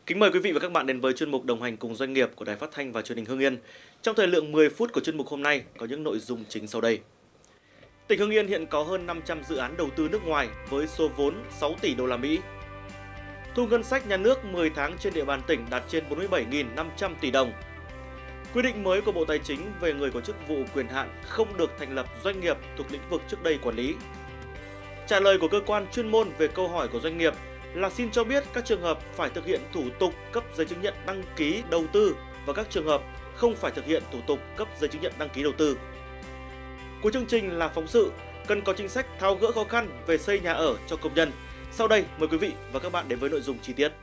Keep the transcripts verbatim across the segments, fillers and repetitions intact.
Kính mời quý vị và các bạn đến với chuyên mục Đồng hành cùng doanh nghiệp của Đài Phát thanh và Truyền hình Hưng Yên. Trong thời lượng mười phút của chuyên mục hôm nay có những nội dung chính sau đây. Tỉnh Hưng Yên hiện có hơn năm trăm dự án đầu tư nước ngoài với số vốn sáu tỷ đô la Mỹ. Thu ngân sách nhà nước mười tháng trên địa bàn tỉnh đạt trên bốn mươi bảy nghìn năm trăm tỷ đồng. Quy định mới của Bộ Tài chính về người có chức vụ quyền hạn không được thành lập doanh nghiệp thuộc lĩnh vực trước đây quản lý. Trả lời của cơ quan chuyên môn về câu hỏi của doanh nghiệp là xin cho biết các trường hợp phải thực hiện thủ tục cấp giấy chứng nhận đăng ký đầu tư và các trường hợp không phải thực hiện thủ tục cấp giấy chứng nhận đăng ký đầu tư. Cuối chương trình là phóng sự cần có chính sách tháo gỡ khó khăn về xây nhà ở cho công nhân. Sau đây mời quý vị và các bạn đến với nội dung chi tiết.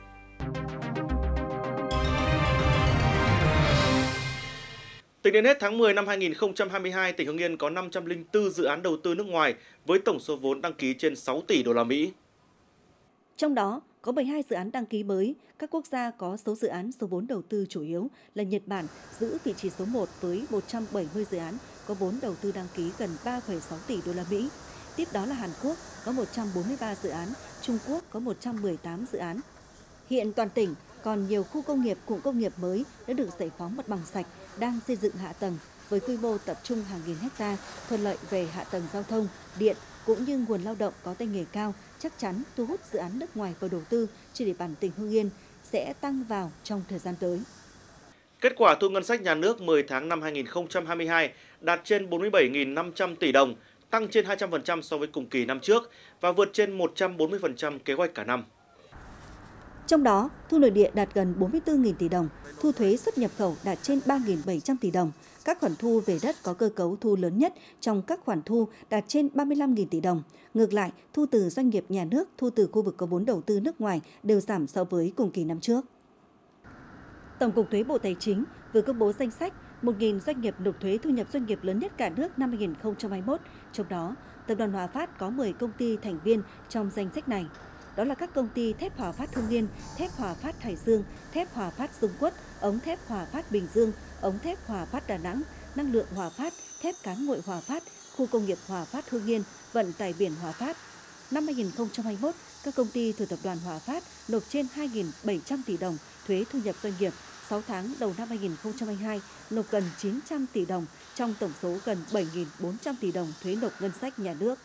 Tính đến hết tháng mười năm hai nghìn không trăm hai mươi hai, tỉnh Hưng Yên có năm trăm lẻ bốn dự án đầu tư nước ngoài với tổng số vốn đăng ký trên sáu tỷ đô la Mỹ. Trong đó có bảy mươi hai dự án đăng ký mới, các quốc gia có số dự án số vốn đầu tư chủ yếu là Nhật Bản giữ vị trí số một với một trăm bảy mươi dự án có vốn đầu tư đăng ký gần ba phẩy sáu tỷ đô la Mỹ. Tiếp đó là Hàn Quốc có một trăm bốn mươi ba dự án, Trung Quốc có một trăm mười tám dự án. Hiện toàn tỉnh còn nhiều khu công nghiệp, cụm công nghiệp mới đã được giải phóng mặt bằng sạch, đang xây dựng hạ tầng với quy mô tập trung hàng nghìn hecta, thuận lợi về hạ tầng giao thông, điện cũng như nguồn lao động có tay nghề cao, chắc chắn thu hút dự án nước ngoài vào đầu tư trên địa bàn tỉnh Hưng Yên sẽ tăng vào trong thời gian tới. Kết quả thu ngân sách nhà nước mười tháng năm hai nghìn không trăm hai mươi hai đạt trên bốn mươi bảy nghìn năm trăm tỷ đồng, tăng trên hai trăm phần trăm so với cùng kỳ năm trước và vượt trên một trăm bốn mươi phần trăm kế hoạch cả năm. Trong đó, thu nội địa đạt gần bốn mươi tư nghìn tỷ đồng, thu thuế xuất nhập khẩu đạt trên ba nghìn bảy trăm tỷ đồng. Các khoản thu về đất có cơ cấu thu lớn nhất trong các khoản thu đạt trên ba mươi lăm nghìn tỷ đồng. Ngược lại, thu từ doanh nghiệp nhà nước, thu từ khu vực có vốn đầu tư nước ngoài đều giảm so với cùng kỳ năm trước. Tổng cục Thuế Bộ Tài chính vừa công bố danh sách một nghìn doanh nghiệp nộp thuế thu nhập doanh nghiệp lớn nhất cả nước năm hai nghìn không trăm hai mươi mốt. Trong đó, Tập đoàn Hòa Phát có mười công ty thành viên trong danh sách này. Đó là các công ty thép Hòa Phát Hưng Yên, thép Hòa Phát Hải Dương, thép Hòa Phát Dung Quất, ống thép Hòa Phát Bình Dương, ống thép Hòa Phát Đà Nẵng, năng lượng Hòa Phát, thép Cán Nguội Hòa Phát, khu công nghiệp Hòa Phát Hưng Yên, vận tải biển Hòa Phát. Năm hai nghìn không trăm hai mươi mốt, các công ty thuộc Tập đoàn Hòa Phát nộp trên hai nghìn bảy trăm tỷ đồng thuế thu nhập doanh nghiệp. sáu tháng đầu năm hai nghìn không trăm hai mươi hai, nộp gần chín trăm tỷ đồng trong tổng số gần bảy nghìn bốn trăm tỷ đồng thuế nộp ngân sách nhà nước.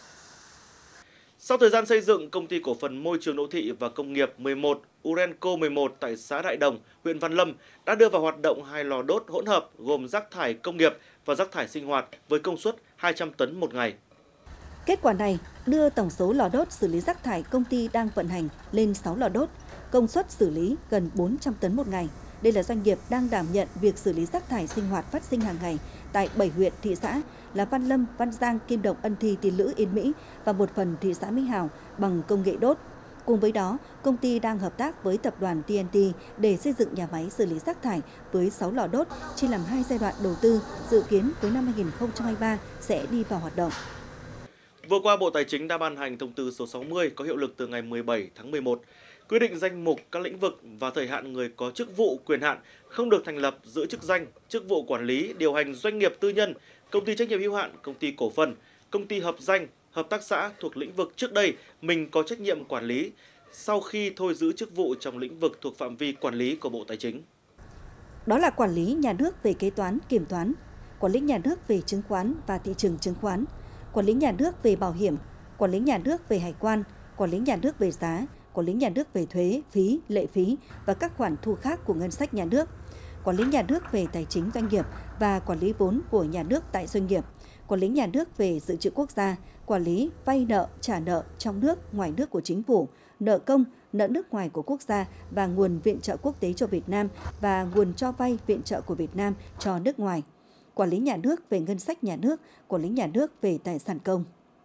Sau thời gian xây dựng, Công ty Cổ phần Môi trường Đô thị và Công nghiệp mười một Urenco mười một tại xã Đại Đồng, huyện Văn Lâm đã đưa vào hoạt động hai lò đốt hỗn hợp gồm rác thải công nghiệp và rác thải sinh hoạt với công suất hai trăm tấn một ngày. Kết quả này đưa tổng số lò đốt xử lý rác thải công ty đang vận hành lên sáu lò đốt, công suất xử lý gần bốn trăm tấn một ngày. Đây là doanh nghiệp đang đảm nhận việc xử lý rác thải sinh hoạt phát sinh hàng ngày tại bảy huyện, thị xã là Văn Lâm, Văn Giang, Kim Động, Ân Thi, Tiên Lữ, Yên Mỹ và một phần thị xã Mỹ Hào bằng công nghệ đốt. Cùng với đó, công ty đang hợp tác với tập đoàn tê en tê để xây dựng nhà máy xử lý rác thải với sáu lò đốt, chia làm hai giai đoạn đầu tư, dự kiến cuối năm hai nghìn không trăm hai mươi ba sẽ đi vào hoạt động. Vừa qua, Bộ Tài chính đã ban hành thông tư số sáu mươi có hiệu lực từ ngày mười bảy tháng mười một, quy định danh mục các lĩnh vực và thời hạn người có chức vụ quyền hạn không được thành lập giữ chức danh, chức vụ quản lý, điều hành doanh nghiệp tư nhân, công ty trách nhiệm hữu hạn, công ty cổ phần, công ty hợp danh, hợp tác xã thuộc lĩnh vực trước đây mình có trách nhiệm quản lý sau khi thôi giữ chức vụ trong lĩnh vực thuộc phạm vi quản lý của Bộ Tài chính. Đó là quản lý nhà nước về kế toán, kiểm toán, quản lý nhà nước về chứng khoán và thị trường chứng khoán, quản lý nhà nước về bảo hiểm, quản lý nhà nước về hải quan, quản lý nhà nước về giá, quản lý nhà nước về thuế, phí, lệ phí và các khoản thu khác của ngân sách nhà nước, quản lý nhà nước về tài chính doanh nghiệp và quản lý vốn của nhà nước tại doanh nghiệp, quản lý nhà nước về dự trữ quốc gia, quản lý vay nợ, trả nợ trong nước, ngoài nước của chính phủ, nợ công, nợ nước ngoài của quốc gia và nguồn viện trợ quốc tế cho Việt Nam và nguồn cho vay viện trợ của Việt Nam cho nước ngoài, quản lý nhà nước về ngân sách nhà nước, quản lý nhà nước về tài sản công.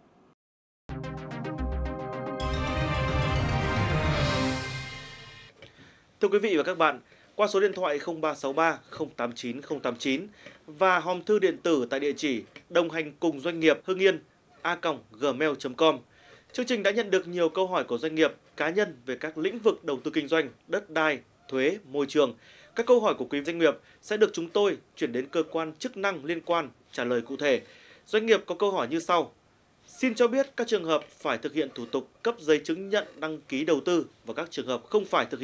Thưa quý vị và các bạn, qua số điện thoại không ba sáu ba không tám chín không tám chín và hòm thư điện tử tại địa chỉ đồng hành cùng doanh nghiệp Hưng Yên a còng gmail chấm com. Chương trình đã nhận được nhiều câu hỏi của doanh nghiệp, cá nhân về các lĩnh vực đầu tư kinh doanh, đất đai, thuế, môi trường. Các câu hỏi của quý doanh nghiệp sẽ được chúng tôi chuyển đến cơ quan chức năng liên quan trả lời cụ thể. Doanh nghiệp có câu hỏi như sau: xin cho biết các trường hợp phải thực hiện thủ tục cấp giấy chứng nhận đăng ký đầu tư và các trường hợp không phải thực hiện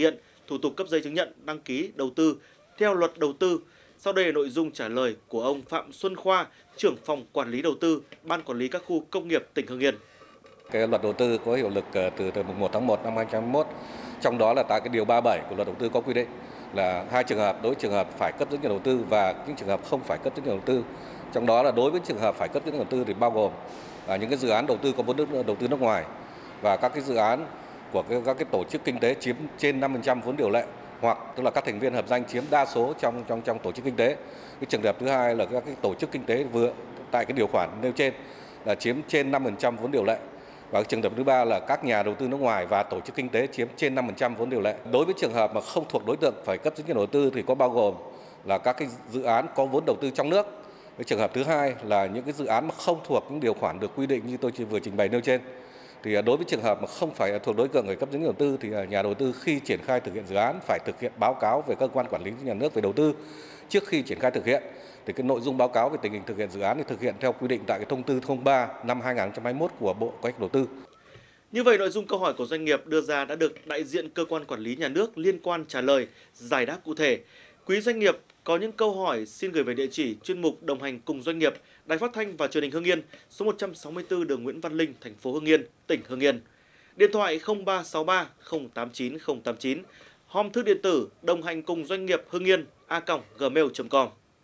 thủ tục cấp giấy chứng nhận đăng ký đầu tư theo luật đầu tư. Sau đây là nội dung trả lời của ông Phạm Xuân Khoa, trưởng phòng quản lý đầu tư, Ban quản lý các khu công nghiệp tỉnh Hưng Yên. Cái luật đầu tư có hiệu lực từ từ mùng một tháng một năm hai nghìn không trăm hai mươi mốt. Trong đó là tại cái điều ba mươi bảy của luật đầu tư có quy định là hai trường hợp, đối với trường hợp phải cấp giấy chứng nhận đầu tư và những trường hợp không phải cấp giấy chứng nhận đầu tư. Trong đó là đối với trường hợp phải cấp giấy chứng nhận đầu tư thì bao gồm à, những cái dự án đầu tư có vốn đầu tư nước ngoài và các cái dự án của cái, các cái tổ chức kinh tế chiếm trên năm phần trăm vốn điều lệ, hoặc tức là các thành viên hợp danh chiếm đa số trong trong trong tổ chức kinh tế. Cái trường hợp thứ hai là các cái tổ chức kinh tế vừa tại cái điều khoản nêu trên là chiếm trên năm phần trăm vốn điều lệ. Và trường hợp thứ ba là các nhà đầu tư nước ngoài và tổ chức kinh tế chiếm trên năm phần trăm vốn điều lệ. Đối với trường hợp mà không thuộc đối tượng phải cấp giấy chứng nhận đầu tư thì có bao gồm là các cái dự án có vốn đầu tư trong nước. Cái trường hợp thứ hai là những cái dự án mà không thuộc những điều khoản được quy định như tôi vừa trình bày nêu trên. Thì đối với trường hợp mà không phải thuộc đối tượng phải cấp giấy chứng nhận đầu tư thì nhà đầu tư khi triển khai thực hiện dự án phải thực hiện báo cáo về cơ quan quản lý nhà nước về đầu tư trước khi triển khai thực hiện. Thì cái nội dung báo cáo về tình hình thực hiện dự án thì thực hiện theo quy định tại cái thông tư không ba năm hai nghìn không trăm hai mươi mốt của Bộ Kế hoạch Đầu tư. Như vậy, nội dung câu hỏi của doanh nghiệp đưa ra đã được đại diện cơ quan quản lý nhà nước liên quan trả lời, giải đáp cụ thể. Quý doanh nghiệp có những câu hỏi xin gửi về địa chỉ chuyên mục đồng hành cùng doanh nghiệp, Đài Phát thanh và Truyền hình Hưng Yên, số một trăm sáu mươi tư đường Nguyễn Văn Linh, thành phố Hưng Yên, tỉnh Hưng Yên. Điện thoại không ba sáu ba không tám chín không tám chín, hòm thư điện tử đồng hành cùng doanh nghiệp Hưng Yên a còng gmail chấm com.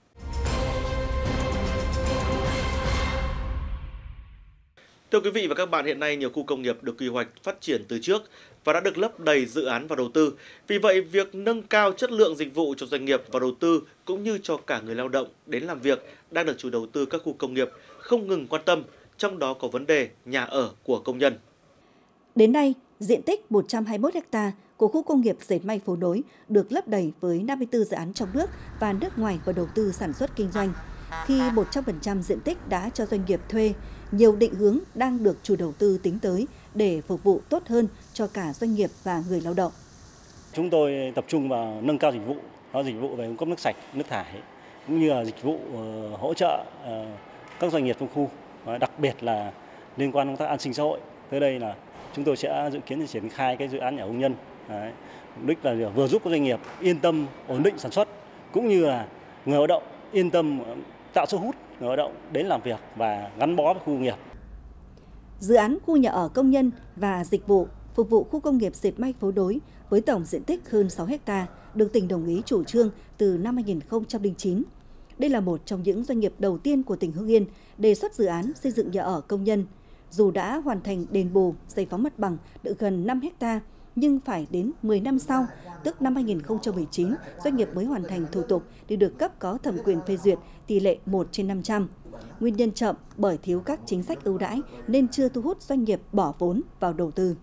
Thưa quý vị và các bạn, hiện nay nhiều khu công nghiệp được quy hoạch phát triển từ trước và đã được lấp đầy dự án và đầu tư. Vì vậy, việc nâng cao chất lượng dịch vụ cho doanh nghiệp và đầu tư cũng như cho cả người lao động đến làm việc đang được chủ đầu tư các khu công nghiệp không ngừng quan tâm, trong đó có vấn đề nhà ở của công nhân. Đến nay, diện tích một trăm hai mươi mốt ha của khu công nghiệp dệt may Phố Nối được lấp đầy với năm mươi tư dự án trong nước và nước ngoài vào đầu tư sản xuất kinh doanh. Khi một trăm phần trăm diện tích đã cho doanh nghiệp thuê, nhiều định hướng đang được chủ đầu tư tính tới để phục vụ tốt hơn cho cả doanh nghiệp và người lao động. Chúng tôi tập trung vào nâng cao dịch vụ, đó dịch vụ về cung cấp nước sạch, nước thải, cũng như là dịch vụ hỗ trợ các doanh nghiệp trong khu, đặc biệt là liên quan đến công tác an sinh xã hội. Tới đây là chúng tôi sẽ dự kiến triển khai cái dự án nhà công nhân, đấy, mục đích là vừa giúp các doanh nghiệp yên tâm ổn định sản xuất, cũng như là người lao động yên tâm tạo sức hút người lao động đến làm việc và gắn bó với khu công nghiệp. Dự án khu nhà ở công nhân và dịch vụ phục vụ khu công nghiệp dệt may Phố Nối với tổng diện tích hơn sáu ha được tỉnh đồng ý chủ trương từ năm hai nghìn không trăm lẻ chín. Đây là một trong những doanh nghiệp đầu tiên của tỉnh Hưng Yên đề xuất dự án xây dựng nhà ở công nhân. Dù đã hoàn thành đền bù, giải phóng mặt bằng được gần năm ha, nhưng phải đến mười năm sau, tức năm hai nghìn không trăm mười chín, doanh nghiệp mới hoàn thành thủ tục để được cấp có thẩm quyền phê duyệt, tỷ lệ một trên năm trăm. Nguyên nhân chậm bởi thiếu các chính sách ưu đãi nên chưa thu hút doanh nghiệp bỏ vốn vào đầu tư.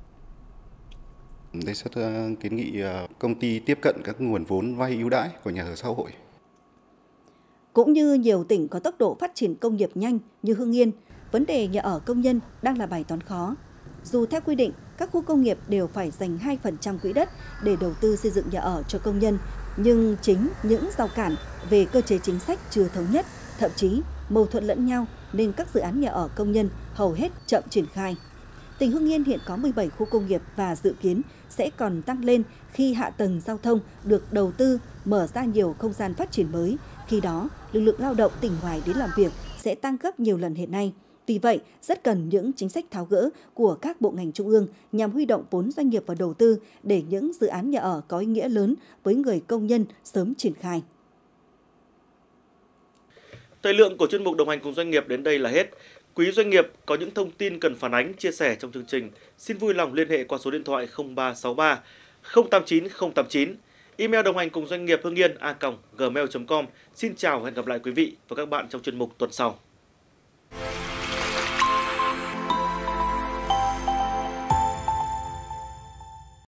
Đề xuất kiến nghị công ty tiếp cận các nguồn vốn vay ưu đãi của nhà ở xã hội. Cũng như nhiều tỉnh có tốc độ phát triển công nghiệp nhanh như Hưng Yên, vấn đề nhà ở công nhân đang là bài toán khó. Dù theo quy định, các khu công nghiệp đều phải dành hai phần trăm quỹ đất để đầu tư xây dựng nhà ở cho công nhân, nhưng chính những rào cản về cơ chế chính sách chưa thống nhất, thậm chí mâu thuẫn lẫn nhau nên các dự án nhà ở công nhân hầu hết chậm triển khai. Tỉnh Hưng Yên hiện có mười bảy khu công nghiệp và dự kiến sẽ còn tăng lên khi hạ tầng giao thông được đầu tư, mở ra nhiều không gian phát triển mới. Khi đó, lực lượng lao động tỉnh ngoài đến làm việc sẽ tăng gấp nhiều lần hiện nay. Vì vậy, rất cần những chính sách tháo gỡ của các bộ ngành trung ương nhằm huy động vốn doanh nghiệp vào đầu tư để những dự án nhà ở có ý nghĩa lớn với người công nhân sớm triển khai. Thời lượng của chuyên mục đồng hành cùng doanh nghiệp đến đây là hết. Quý doanh nghiệp có những thông tin cần phản ánh, chia sẻ trong chương trình, xin vui lòng liên hệ qua số điện thoại không ba sáu ba không tám chín không tám chín, email đồng hành cùng doanh nghiệp hưng yên a còng gmail chấm com. Xin chào và hẹn gặp lại quý vị và các bạn trong chuyên mục tuần sau.